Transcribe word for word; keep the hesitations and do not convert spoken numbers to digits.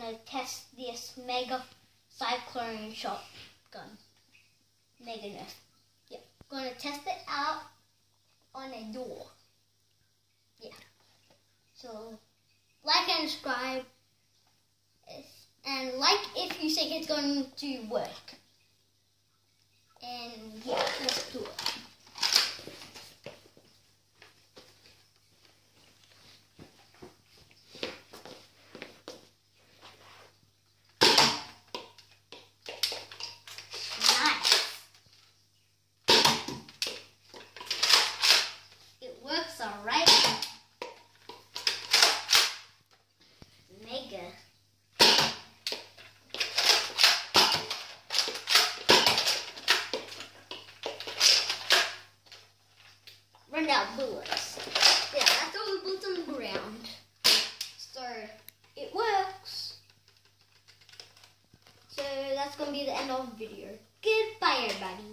gonna test this mega cyclone shotgun. Mega nerf. Yep. Gonna test it out on a door. Yeah. So like and subscribe. And like if you think it's going to work. And yeah, let's do it. Works alright. Mega. Run out bullets. Yeah, that's all the bullets on the ground. So it works. So that's gonna be the end of the video. Goodbye everybody.